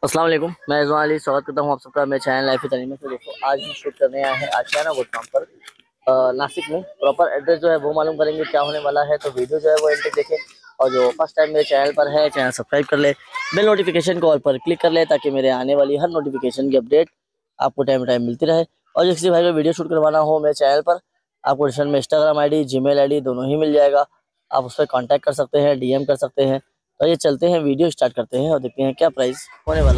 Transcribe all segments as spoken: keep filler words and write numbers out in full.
अस्सलाम वालेकुम, मैं रिजवान अली स्वागत करता हूँ आप सबका मेरे चैनल लाइफ तालीम में। तो दोस्तों आज हम शूट करने आए हैं आशियाना गोट फार्म पर आ, नासिक में। प्रॉपर एड्रेस जो है वो मालूम करेंगे क्या होने वाला है, तो वीडियो जो है वो एंड तक देखें। और जो फर्स्ट टाइम मेरे चैनल पर है, चैनल सब्सक्राइब कर ले, बेल नोटिफिकेशन को ऑल पर क्लिक कर ले ताकि मेरे आने वाली हर नोटिफिकेशन की अपडेट आपको टाइम टाइम मिलती रहे। और जो किसी भाई को वीडियो शूट करवाना हो मेरे चैनल पर, आपको डिस्क्रिप्शन में Instagram I D, Gmail I D दोनों ही मिल जाएगा। आप उस पर कॉन्टैक्ट कर सकते हैं, डी एम कर सकते हैं। तो ये चलते हैं, वीडियो स्टार्ट करते हैं और देखते हैं क्या प्राइस होने वाला।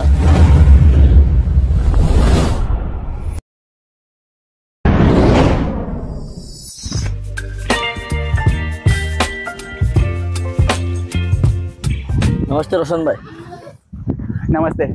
नमस्ते रोशन भाई। नमस्ते।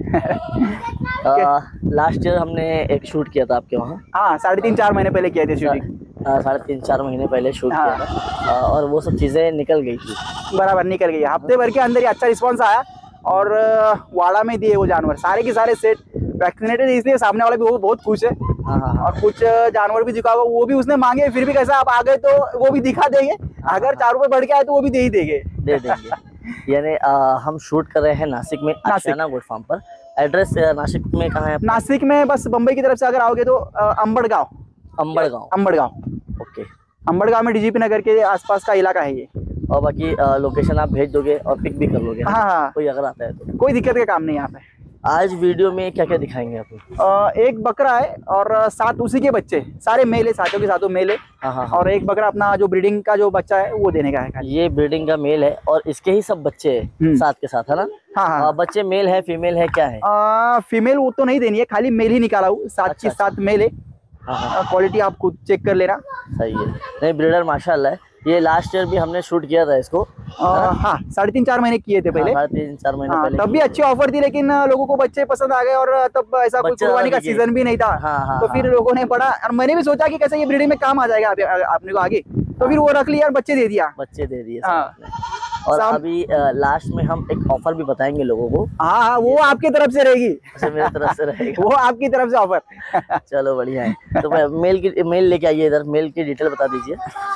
लास्ट ईयर हमने एक शूट किया था आपके वहाँ। हाँ, साढ़े तीन चार महीने पहले किए थे शूटिंग। साढ़े तीन चार महीने पहले शूट हाँ। किया था आ, और वो सब चीज़ें निकल गई थी। बराबर निकल गई, हफ्ते भर के अंदर ही अच्छा रिस्पांस आया। और वाड़ा में दिए वो जानवर सारे के सारे सेट वैक्सीनेटेड, इसलिए सामने वाला भी वो बहुत खुश है। हाँ हाँ हाँ। और कुछ जानवर भी दिखा हुआ, वो भी उसने मांगे, फिर भी कैसा आप आ गए तो वो भी दिखा देंगे। अगर चार रुपये बढ़ के आए तो वो भी दे ही देंगे दे देंगे। यानी हम शूट कर रहे हैं नासिक में, आशियाना गोट फार्म पर। एड्रेस नासिक में कहाँ है? नासिक में बस बम्बई की तरफ से अगर आओगे तो अंबड़गांव। अंबड़गांव अंबड़गांव ओके। अंबड़गांव में डीजीपी नगर के आसपास का इलाका है ये। और बाकी लोकेशन आप भेज दोगे और पिक भी कर लोगे? हाँ हाँ, कोई अगर आता है तो कोई दिक्कत का काम नहीं यहाँ पे। आज वीडियो में क्या क्या दिखाएंगे आप? एक बकरा है और सात उसी के बच्चे, सारे मेल है, सातों के सातों मेल है। हाँ हाँ। और एक बकरा अपना जो ब्रीडिंग का जो बच्चा है वो देने का है। ये ब्रीडिंग का मेल है और इसके ही सब बच्चे हैं साथ के साथ, है ना? हाँ हाँ। बच्चे मेल है फीमेल है क्या है? आ, फीमेल वो तो नहीं देनी है, खाली मेल ही निकाला हूँ। सात अच्छा, की सात मेल है। क्वालिटी आप खुद चेक कर लेना। सही है। नहीं ब्रीडर माशाल्लाह है। ये लास्ट ईयर भी हमने शूट किया था इसको। आ, हाँ, साढ़े तीन चार महीने किए थे पहले। हाँ, तीन चार महीने हाँ, पहले तब भी अच्छी ऑफर थी, लेकिन लोगों को बच्चे पसंद आ गए और तब ऐसा कोई कुर्बानी का सीजन भी नहीं था। हाँ, हाँ, तो फिर हाँ। लोगों ने पढ़ा और मैंने भी सोचा कि कैसे ये ब्रीडिंग में काम आ जाएगा आपने को आगे, तो फिर वो रख लिया और बच्चे दे दिया। बच्चे दे दिए। हाँ। और अभी लास्ट में हम एक ऑफर भी बताएंगे लोगों को। हाँ हाँ, वो आपकी तरफ से रहेगी। अच्छा, मेरी तरफ से रहेगा। वो आपकी तरफ से ऑफर। चलो बढ़िया है। तो मेल की मेल लेके आइए इधर, मेल की डिटेल बता दीजिए।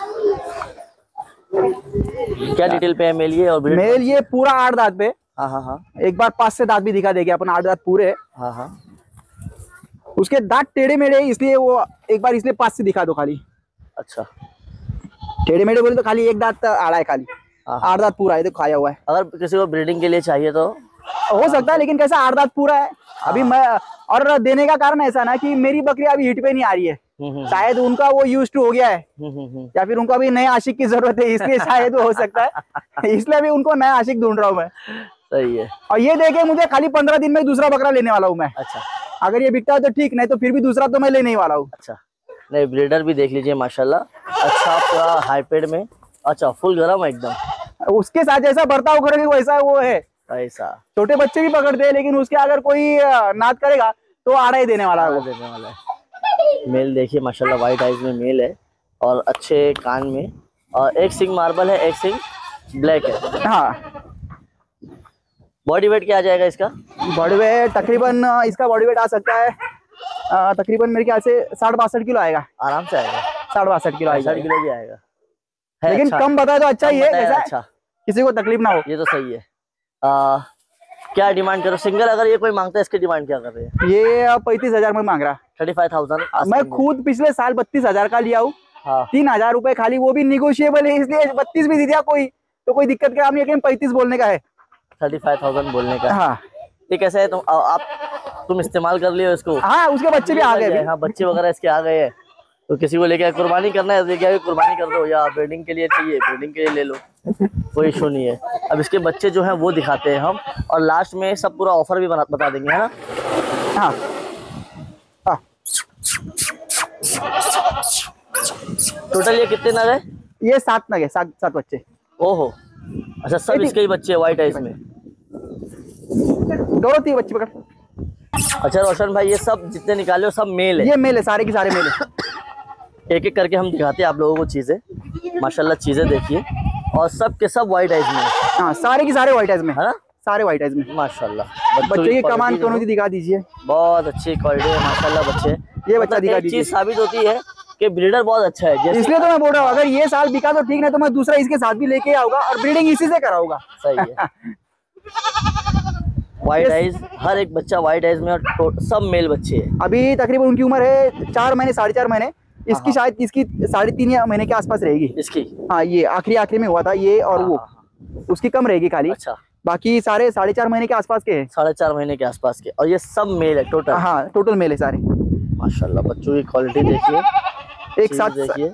क्या डिटेल पे है मेल ये? और मेल ये पूरा आठ दांत पे। हाँ हाँ हाँ। एक बार पांच से दांत भी दिखा देंगे अपन, आठ दांत पूरे। हाँ हाँ। उसके दांत टेढ़े मेढ़े, इसलिए वो एक बार इसलिए पांच से दिखा दो खाली। अच्छा, टेढ़े मेढ़े बोले तो खाली एक दांत आड़ा है खाली। आठ दांत पूरा है, तो खाया हुआ है। अगर किसी को ब्रीडिंग के लिए चाहिए तो हो सकता है, लेकिन कैसा आठ दांत पूरा है अभी। मैं और देने का कारण ऐसा ना कि मेरी बकरी अभी हिट पे नहीं आ रही है, शायद उनका वो यूज टू हो गया है, या फिर उनको अभी नए आशिक की जरूरत है, इसलिए शायद वो हो सकता है। इसलिए अभी उनको नया आशिक ढूंढ रहा हूँ मैं। सही है। और ये देखे मुझे खाली पंद्रह दिन में दूसरा बकरा लेने वाला हूँ मैं। अच्छा, अगर ये बिकता है तो ठीक, नहीं तो फिर भी दूसरा तो मैं लेने ही वाला हूँ। अच्छा, नहीं ब्रीडर भी देख लीजिए माशाल्लाह, अच्छा पूरा हाईपेड में, अच्छा फुल गरम है एकदम। उसके साथ जैसा बर्ताव करेंगे वैसा वो है। ऐसा छोटे बच्चे भी पकड़ते हैं, लेकिन उसके अगर कोई नाद करेगा तो आड़ा ही देने वाला है। देने वाला है। मेल देखिए माशाल्लाह, व्हाइट आइज में मेल है और अच्छे कान में, और एक सिंग मार्बल है, एक सिंग ब्लैक है। हाँ। बॉडी वेट क्या आ जाएगा इसका? बॉडी वेट तकरीबन इसका बॉडी वेट आ सकता है आ, तकरीबन मेरे ख्याल से साठ बासठ किलो आएगा। आराम से आएगा, साठ बासठ किलो आएगा। साठ किलो भी आएगा, लेकिन अच्छा। कम बताए तो अच्छा ही है, कैसा अच्छा, किसी को तकलीफ ना हो। ये तो सही है। आ, क्या डिमांड करो सिंगल? अगर ये कोई मांगता है इसकी डिमांड क्या कर रहे हैं? ये पैंतीस हजार में मांग रहा। Thirty five thousand. मैं खुद पिछले साल बत्तीस हजार का लिया हूँ। हाँ। तीन हजार रुपए खाली, वो भी निगोशिएबल है, इसलिए बत्तीस भी दे दिया कोई तो कोई दिक्कत का काम नहीं है। पैंतीस बोलने का है, थर्टी फाइव थाउजेंड बोलने का। हाँ। ये कैसा है? तुम आप तुम इस्तेमाल कर लियो इसको। हाँ, उसके बच्चे भी आ गए। हाँ, बच्चे वगैरह इसके आ गए हैं, तो किसी को लेके कुर्बानी करना है लेके कुर्बानी कर दो, या ब्रीडिंग के लिए चाहिए ब्रीडिंग के लिए ले लो, कोई इशू नहीं है। अब इसके बच्चे जो हैं वो दिखाते हैं हम, और लास्ट में सब पूरा ऑफर भी बना बता देंगे, है ना? हाँ हाँ। टोटल ये कितने नग है? ये सात नग है, सात सात बच्चे। ओहो, अच्छा, सब इसके ही बच्चे व्हाइट आइज में? दोनों तीन बच्चे पकड़। अच्छा रोशन भाई, ये सब जितने निकाले हो सब मेल है? ये मेल है, सारे के सारे मेल है। एक एक करके हम दिखाते हैं आप लोगों को चीजें। माशाल्लाह चीजें देखिए, और सब के सब व्हाइट आइज में। हाँ, सारे के सारे व्हाइट आइज में, है ना? सारे व्हाइट आइज में माशाल्लाह। बच्चे की कमान दोनों की दिखा दीजिए, बहुत अच्छी क्वालिटी है माशाल्लाह बच्चे। ये बच्चा दिखा दीजिए। चीज साबित होती है कि ब्रीडर बहुत अच्छा है, इसलिए तो मैं बोल रहा हूँ अगर ये साल बिका तो ठीक, नहीं तो मैं दूसरा इसके साथ भी लेके आऊंगा और ब्रीडिंग इसी से कराऊंगा। सही है। व्हाइट आइज, हर एक बच्चा व्हाइट आइज में और तो- सब मेल बच्चे हैं। अभी तकरीबन उनकी उम्र है चार महीने साढ़े चार महीने। इसकी शायद इसकी साढ़े तीन या महीने के आसपास रहेगी इसकी। हाँ, ये आखिरी आखिरी में हुआ था ये और हाँ, वो हाँ, हाँ। उसकी कम रहेगी खाली। अच्छा, बाकी सारे साढ़े चार महीने के आसपास के हैं। साढ़े चार महीने के आसपास के, और ये सब मेल है टोटल। हाँ, टोटल मेल है सारे। माशाल्लाह, बच्चों की क्वालिटी देखिए, एक चीज़ साथ देखिए,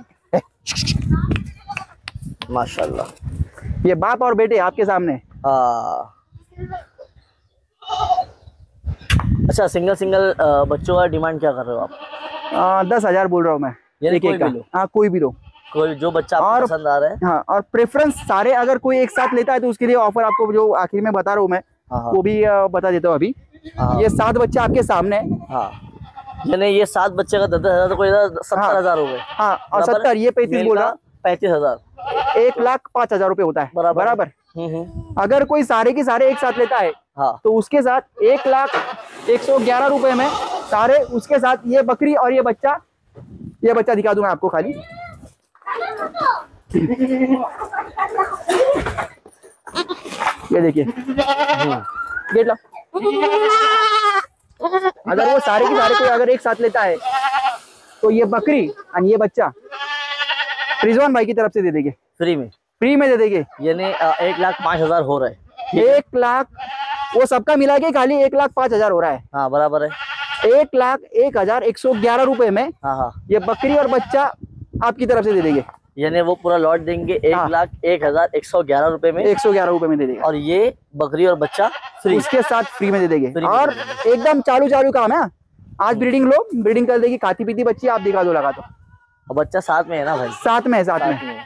माशाल्लाह। ये बाप और बेटे आपके सामने। हाँ, अच्छा, सिंगल सिंगल बच्चों का डिमांड क्या कर रहे हो आप? आ, दस हजार बोल रहा हूँ मैं, यानी एक कोई एक का। भी लो? हाँ, कोई भी लो, कोई जो बच्चा आपको और- पसंद आ रहा है। हाँ, और प्रेफरेंस सारे अगर कोई एक साथ लेता है तो उसके लिए ऑफर आपको जो आखिर में बता रहा हूँ मैं, हाँ, हाँ, वो भी आ, बता देता हूँ अभी। हाँ, ये सात बच्चे आपके सामने हैं। हाँ, यानी ये सात बच्चे का दस दस हजार तो कोई सत्तर हजार हो गए। हाँ, और बराबर? सत्तर, ये पैंतीस मेल बोल का रहा, पैंतीस हजार, एक लाख पाँच हजार रुपये होता है। बराबर। बराबर। हम्म, हम्म, अगर कोई सारे के सारे एक साथ लेता है हाँ, तो उसके साथ एक लाख एक सौ ग्यारह रुपए में सारे, उसके साथ ये बकरी और ये बच्चा, ये बच्चा दिखा दूं मैं आपको खाली। ये देखिए, गेट लो। अगर वो सारे के सारे कोई अगर एक साथ लेता है तो ये बकरी और ये बच्चा रिजवान भाई की तरफ से दे देंगे, फ्री में, फ्री में दे देंगे। यानी अ, एक लाख पाँच हजार हो रहा है। एक लाख वो सबका मिला के खाली एक लाख पाँच हजार हो रहा है। हाँ, बराबर है। एक लाख एक हजार एक सौ ग्यारह रुपए में हाँ, हाँ, ये बकरी और बच्चा आपकी तरफ से दे देंगे। यानी वो पूरा लॉट देंगे एक हाँ। लाख एक हजार एक सौ ग्यारह रुपए में, एक सौ ग्यारह रुपए में दे देगा, और ये बकरी और बच्चा फ्री। उसके साथ फ्री में दे देंगे। फ्री में और दे एकदम चालू चालू काम है। आज ब्रीडिंग लो, ब्रीडिंग कर देगी, खाती पीती बच्ची, आप दिखा दो लगा दो। और बच्चा साथ में है ना भाई? साथ में है, साथ साथ में। में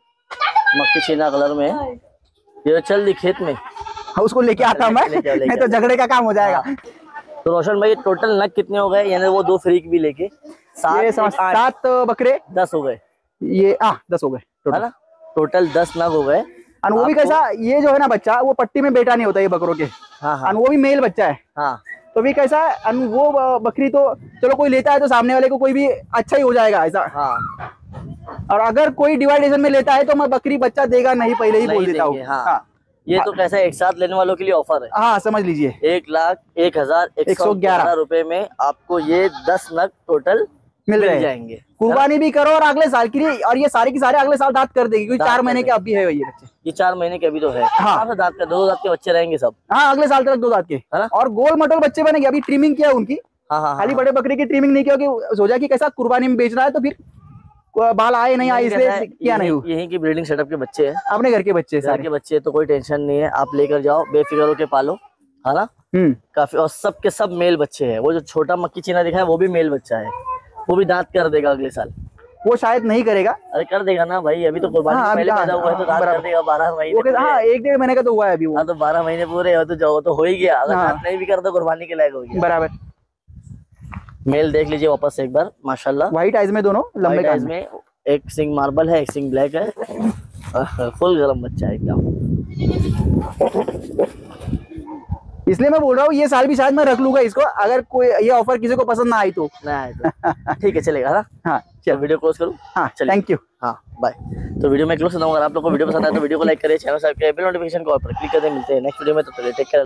मक्खी छीना कलर में है। ये चल दी खेत में, हाँ, उसको लेके आता मैं, लेके आओ, लेके नहीं तो आओ। झगड़े का काम हो जाएगा। तो रोशन भाई, टोटल नग कितने हो गए? यानी वो दो फ्री भी लेके सात, ये एक समझ- आठ, सात बकरे, दस हो गए, ये आ दस हो गए है टोटल। ना? टोटल दस नग हो गए। और वो भी आपको- कैसा, ये जो है ना बच्चा, वो पट्टी में बेटा नहीं होता ये बकरों के, हाँ, और हाँ, वो भी मेल बच्चा है। हाँ, तो भी कैसा है, अन वो ब- बकरी तो चलो कोई लेता है तो सामने वाले को कोई भी अच्छा ही हो जाएगा ऐसा। हाँ, और अगर कोई डिवाइडेशन में लेता है तो मैं बकरी बच्चा देगा नहीं, पहले ही नहीं बोल देता हूँ। देंगे, हाँ। हाँ, ये तो कैसा है, एक साथ लेने वालों के लिए ऑफर है। हाँ, समझ लीजिए। एक लाख एक हजार एक सौ ग्यारह रुपए में आपको ये दस नग टोटल मिल मिल रहे हैं। जाएंगे। कुर्बानी भी करो और अगले साल के लिए, और ये सारे के सारे अगले साल दांत कर देगी क्योंकि दांत चार कर महीने के देगी। अब भी है ये बच्चे। ये चार महीने के अभी तो है। हाँ। आपसे दांत का दो दांत के बच्चे रहेंगे सब, हाँ, अगले साल तक दो दांत के, है ना? और गोल मटोल बच्चे बनेंगे। अभी ट्रिमिंग किया उनकी, हाँ, हाँ, खाली हाँ। बड़े बकरे की ट्रिमिंग नहीं किया कि सोचा कि कैसा कुर्बानी में बेचना है तो फिर बाल आए नहीं आए, कैसा है, इसलिए किया नहीं यहीं हूँ। यहीं की ब्रीडिंग सेटअप के बच्चे हैं, अपने घर के बच्चे घर सारे। के बच्चे, तो कोई टेंशन नहीं है। आप लेकर जाओ, बेफिक्र होके पालो, है ना? हम्म काफी, और सब के सब मेल बच्चे हैं। वो जो छोटा मक्खी चीना दिखा है वो भी मेल बच्चा है, वो भी दांत कर देगा अगले साल। वो शायद नहीं करेगा। अरे कर देगा ना भाई, अभी तो कुर्बानी हाँ, से अभी पहले हाँ, पैदा हुआ है तो दांत बराबर। कर देगा बारह महीने वो कहता, पूरे। हाँ, एक डेढ़ महीने का तो हुआ है अभी वो। हाँ, तो बारह महीने पूरे हो तो जाओ, तो हो ही गया। अगर हाँ। दांत नहीं भी कर दो कुर्बानी के लायक हो गया। बराबर। मेल देख लीजिए वापस से एक बार, माशाल्लाह। व्हाइट आइज में दोनों लंबे व्हाइट कान आइज में। में, एक सिंग मार्बल है, एक सिंग ब्लैक है। फुल गरम बच्चा है एकदम। इसलिए मैं बोल रहा हूँ ये साल भी शायद मैं रख लूंगा इसको, अगर कोई ये ऑफर किसी को पसंद ना आई तो। नहीं तो ठीक है, चलेगा ना? हाँ, तो चल। वीडियो क्लोज करूँ? हाँ, चलिए। Thank you. हाँ, बाय। तो वीडियो में क्लोज करता हूँ। अगर आप लोग को वीडियो पसंद आए तो वीडियो को लाइक करें, चैनल सब्सक्राइब, बेल नोटिफिकेशन को ऑल पर क्लिक कर दें। मिलते हैं नेक्स्ट वीडियो में, तो टेक केयर।